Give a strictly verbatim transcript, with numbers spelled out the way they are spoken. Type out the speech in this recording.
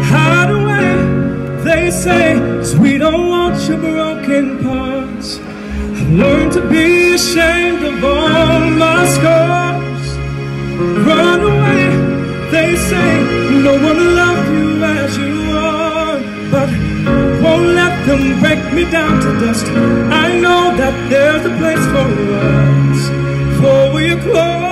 hide away. They say, 'cause we don't want your broken parts. I've learned to be ashamed of all my scars. Run away, they say, no one will love you as you are. But won't let them break me down to dust. I know that there's a place for us, for we're close.